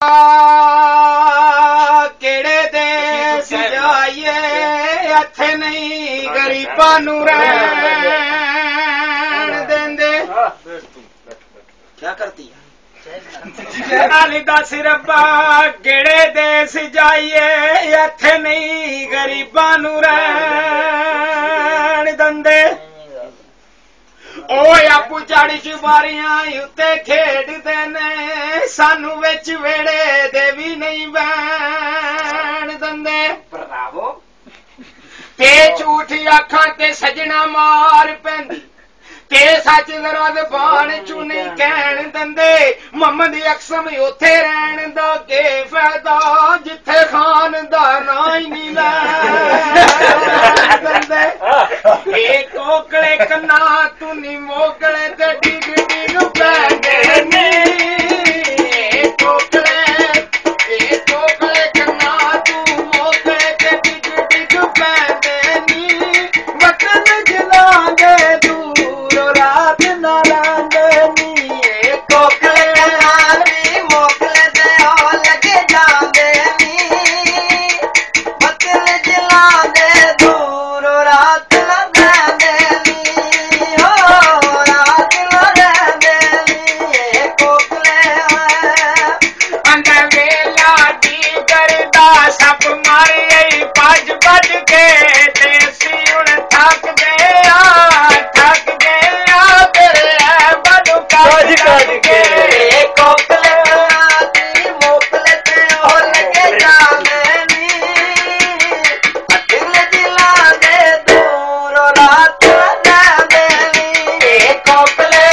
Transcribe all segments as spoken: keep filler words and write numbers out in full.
केड़े देश जाइए इत्थे नहीं गरीबां नूं रहण देंदे। क्या करती है अली दस रब्बा केड़े देश जाइए इत्थे नहीं गरीबां नूं रहण देंदे। ओए आपू चाड़ी चुबारियां उत्ते खेडदे ने सानू विच वेड़े दे भी नहीं बैण दंदे। ब्रावो ते झूठी अखां ते सजना मार पैंदी ते सच नराज बाण चू नहीं कहण दंदे। मोहम्मद अकसम उत्थे रहण दा के फायदा जिथे खान दा ना ही नहीं लैण दंदे। ए कोकले कन्ना तू नी मोकले ते डिग डिग पैंदे नी। ए कोकले ए कोकले कन्ना तू मोकले ते डिग डिग पैंदे नी। वतन जलांदे दूर रात ना लांदे नी। ए कोकले नाली मोकले ते ओ लगे जांदे नी। वतन जलांदे दूर रात ना लांदे नी। हो रात ना लांदे नी। ए कोकले अंदर वेला दी करदा सप मारे भज भज के देसी हुण थक गया थक गया तेरे बड़ू काज काज के। कोकले दी मोकले ते ओ लगे जांदे नी। दिल दिला दे दूर रात ना लांदे नी। ए कोकले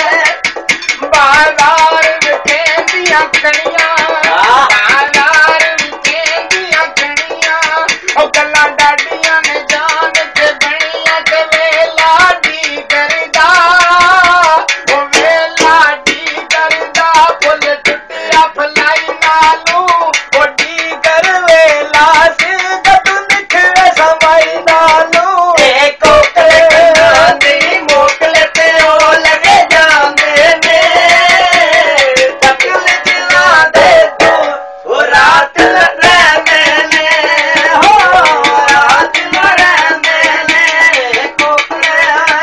बाजार विखेंदियां कणियां बाजार विखेंदियां कणियां ओ गल्लां डाडियां ने जान ते बणियां ते वेला दी करदा ओ वेला दी करदा फुल टुटिया फलाई नालू ओ डी कर वेला सिर गद निखरे समाई नालू। ए कोकले दी मोकले ते ओ लगे जांदे ने। दिल दिला दे तू ओ रात न रहंदे ने। हो रात न रहंदे ने। कोकले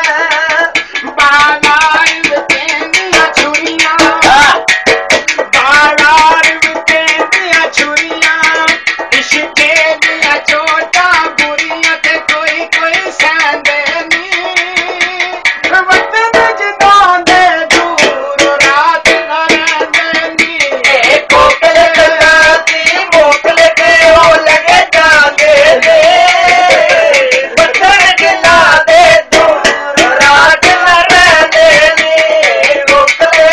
बाजार विखेंदियां छुरियां बाजार विखेंदियां छुरियां इश्के दियां चोटां बुरियां ते कोई कोई सहंदे नी। वतन जदांदे दूर रात ना रहंदे नी। ए कोकले दी मोकले ते ओ लगे जांदे ने। वतन जदांदे दूर रात ना रहंदे नी। कोकले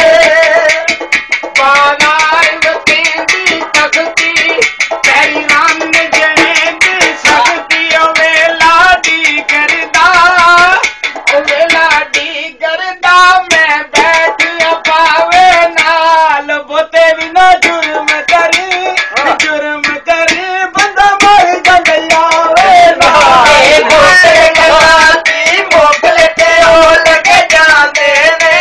बाजार विखेंदी तखती तेरी रन जने दी सकती ओ वेला दी करदा ओ वेला दी करदा मैं बैठ पावे नाल बोते भी ना जुर्म करी जुर्म करी बंदा मर गंदया वे नाल। ए कोकले दी मोकले ते ओ लगे जांदे ने।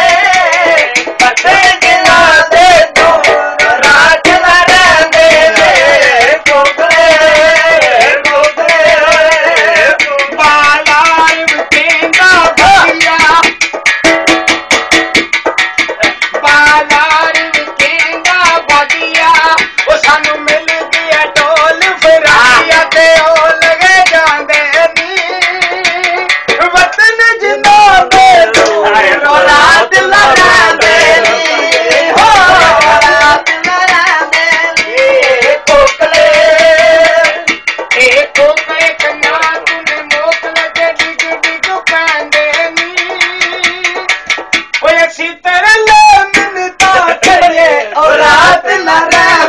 वतन जिला दे दूर रात ना रहंदे ने। कोकले कोकले बाजार विखेंदा भगिया बाजार विखेंदा भगिया ओ सानू मिल गया ढोल फिराया ते ओ लगे जांदे नी। वतन जिला दे दूर रात ना रहंदे नी। हो रात ना रहंदे नी। कोकले ए कोकले कन्ना तूने मोकले ते डिग डिग पैंदे नी। ओए असी तेरे ले मिन्नतां करिए ओ रात ना रह